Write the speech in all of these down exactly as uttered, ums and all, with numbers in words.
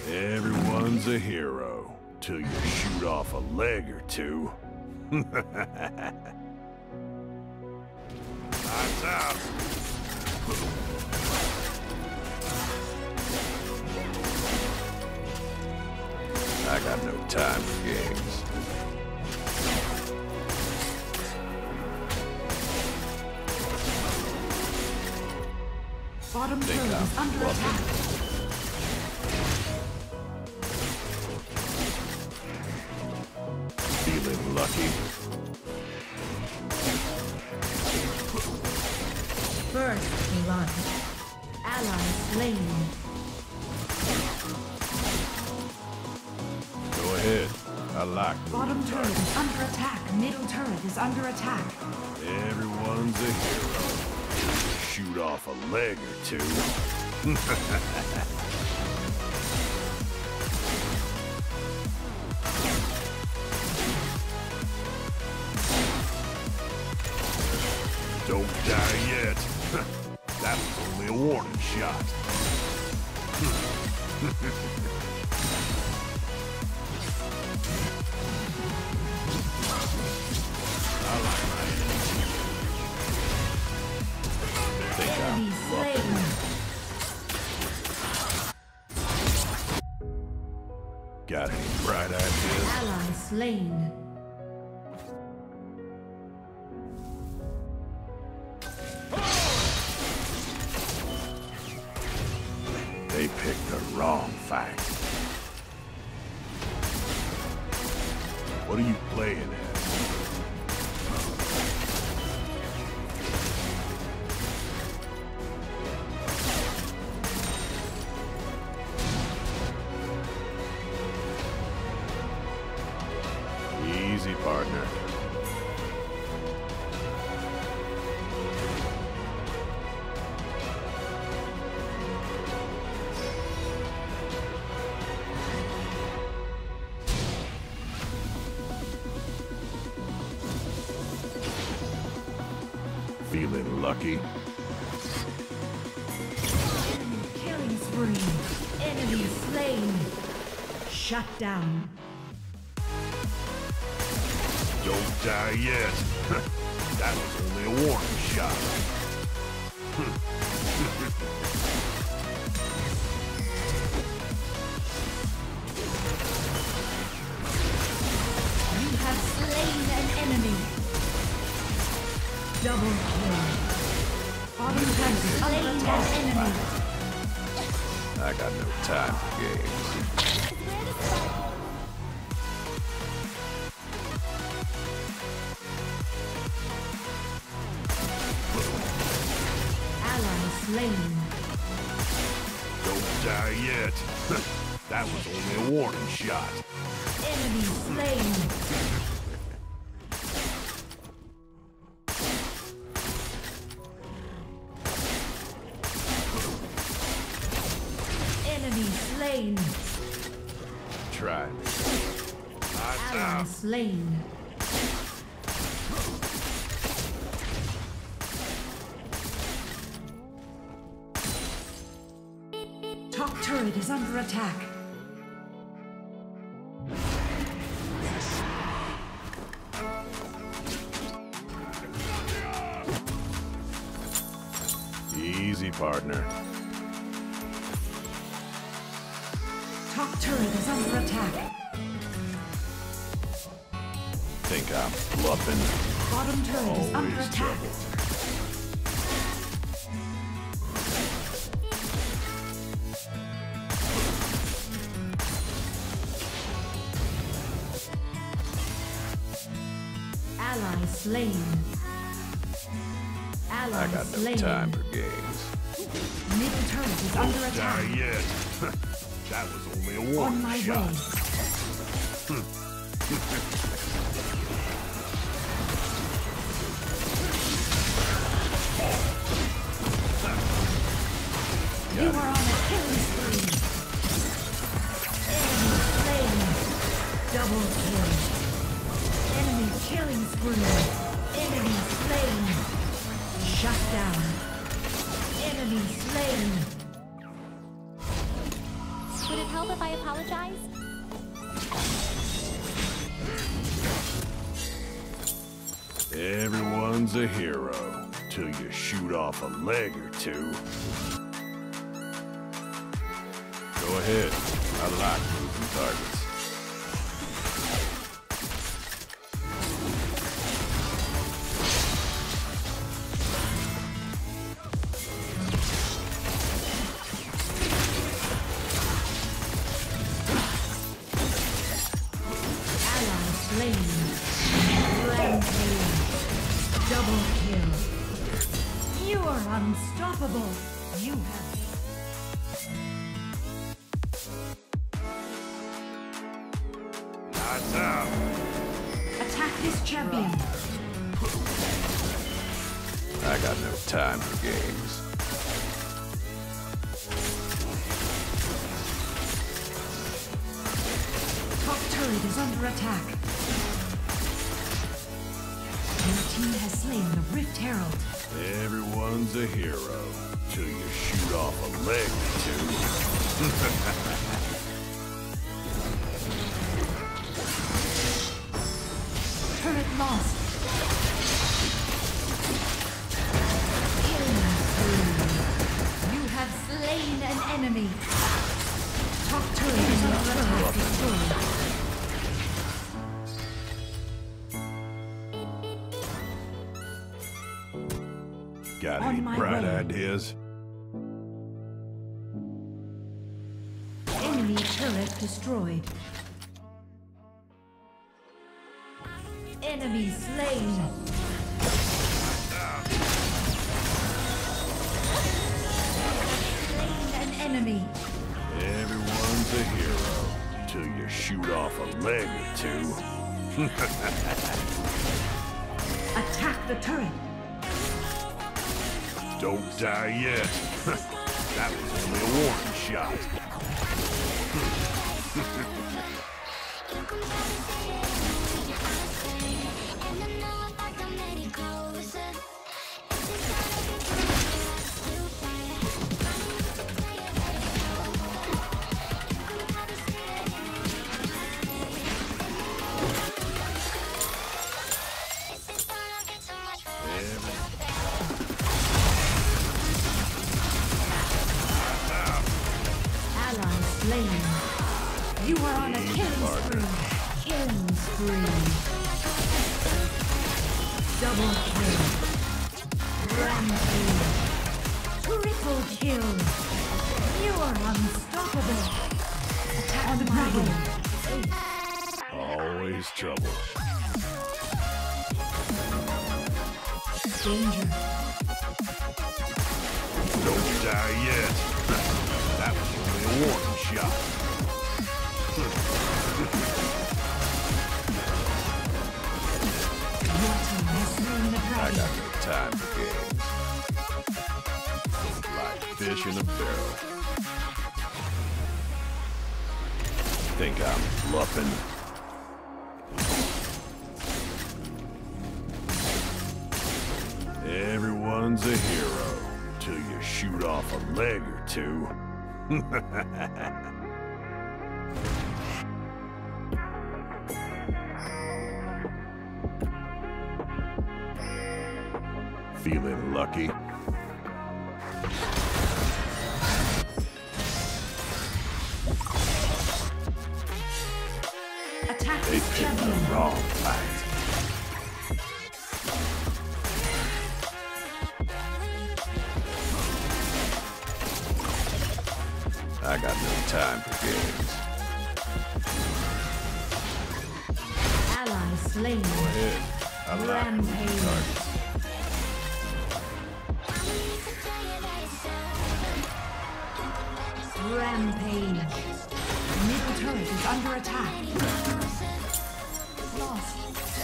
Everyone's a hero till you shoot off a leg or two. Lights out. I got no time for games. Bottom turret is under attack. Feeling lucky. First blood. Ally slain. Go ahead. I like Bottom moving turret targets. is under attack. Middle turret is under attack. Everyone's a hero. Shoot off a leg or two. Don't die yet. That was only a warning shot. I like my enemies. Think Enemy I'm slain. got any bright ideas? Ally slain. They picked the wrong fight. What are you playing as? Easy, partner. Feeling lucky? Enemy killing spree. Enemy slain. Shut down. Don't die yet. That was only a warning shot. You have slain an enemy. Double kill. Bottom turret is under attack. Enemy. I got no time for games. Ally slain. Don't die yet. That was only a warning shot. Enemy slain. Enemy slain. Try me. Lights Ally out. slain. Top turret is under attack. Easy, partner. Top turret is under attack. Think I'm bluffing? Bottom turret is under Always attack. trouble. Ally slain. Ally I got slain. no time for games. Middle turret is under Don't attack. die yet. That was only a warning On my shot. way. You are on a killing spree. Enemy slain. Double kill. Enemy killing spree. Enemy slain. Shut down. Enemy slain. Would it help help if I apologize? Everyone's a hero till you shoot off a leg or two. Go ahead. I like moving targets. Double kill. You are unstoppable. You have... Lights out. Attack this champion. I got no time for games. Top turret is under attack. Your team has slain the Rift Herald. Everyone's a hero till you shoot off a leg or two. Turret lost. You have slain an enemy. Top turret is under attack. Destroyed. Got On any my bright way. ideas? Enemy turret destroyed. Enemy slain. Slain an enemy. Everyone's a hero till you shoot off a leg or two. Attack the turret. Don't die yet. That was only a warning shot. You are on a killing spree. Killing spree. Double kill. Rampage. Triple kill. You are unstoppable. Attack on the dragon. Always trouble. Danger. Don't die yet. That was only a warning shot. Your team has slain the I dragon. got no time for games. Like fish in a barrel. Think I'm bluffing? Everyone's a hero till you shoot off a leg or two. Feeling lucky? Attack They this picked the champion. wrong fight. I got no time for games. Ally slain. Go ahead. I like moving Rampage. targets. Rampage. Middle turret is under attack. Lost.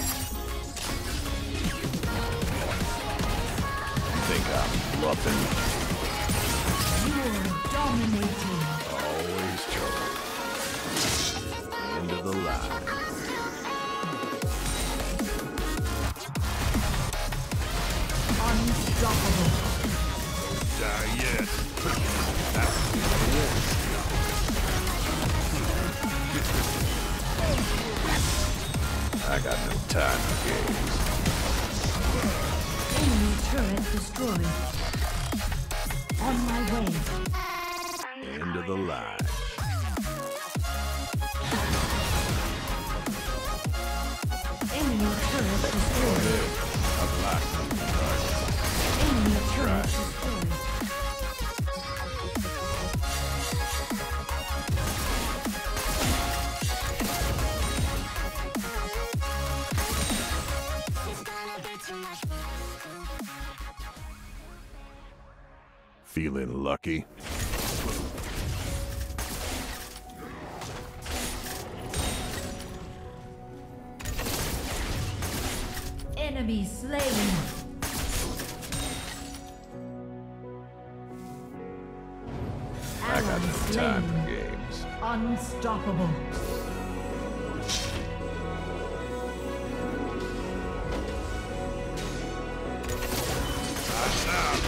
Think I'm bluffing? You're dominating. Always trouble. End of the line. Unstoppable. Die yet. That was a warning shot. I got no time for games. Enemy turret destroyed. On my way. End of the line. Enemy turret destroyed. I've lost something, right? Enemy turret Right. destroyed. Feeling lucky? Enemy slain. I got Ally no time slain. for games. Unstoppable. Lights out.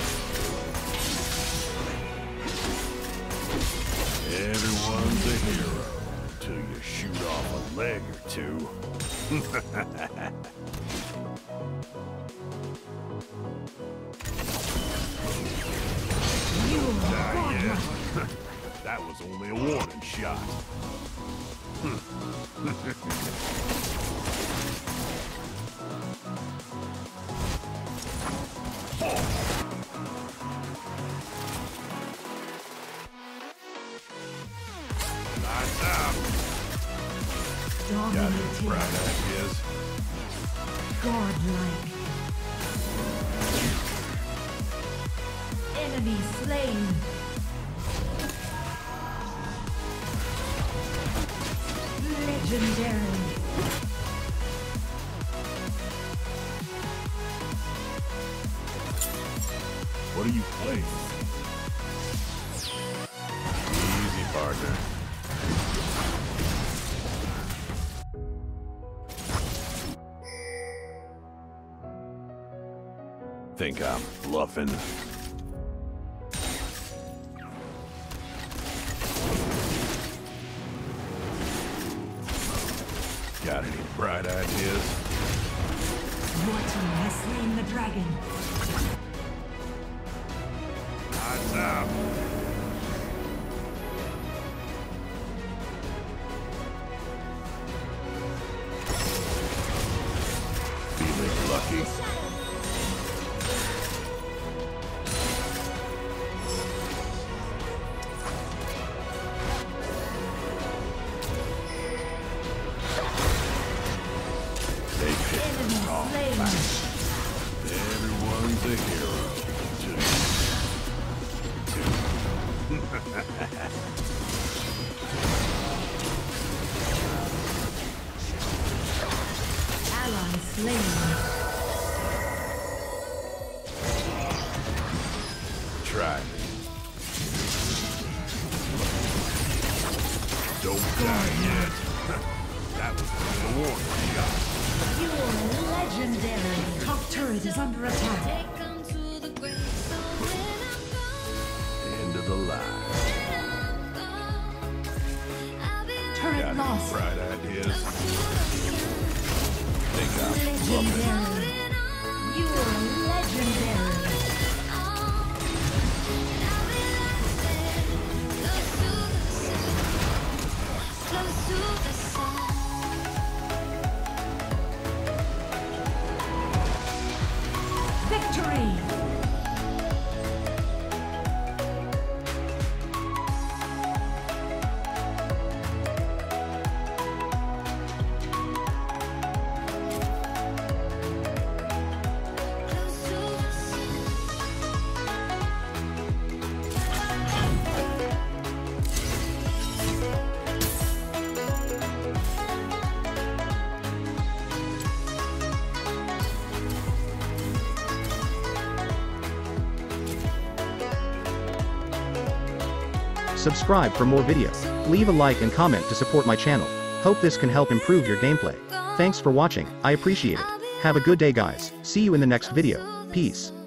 Everyone's a hero till you shoot off a leg or two. You Die are yet. godlike. That was only a warning shot. Lights out. Got any Dominating. bright ideas? Godlike. Enemy slain. Legendary. What are you playing? Easy, partner. Think I'm bluffing? Got any bright ideas? Your team has slain the dragon. Lights out. Feeling lucky? They pick Enemy the wrong slain. fight. Everyone's a hero. Ally slain. Try me. Don't die yet. That was the warning shot. You are legendary. Top turret is under attack. End of the line. Turret Got any lost. bright ideas? Think I'm bluffing? Legendary. You are legendary. Victory. Subscribe for more videos. Leave a like and comment to support my channel. Hope this can help improve your gameplay. Thanks for watching, I appreciate it. Have a good day guys, see you in the next video, peace.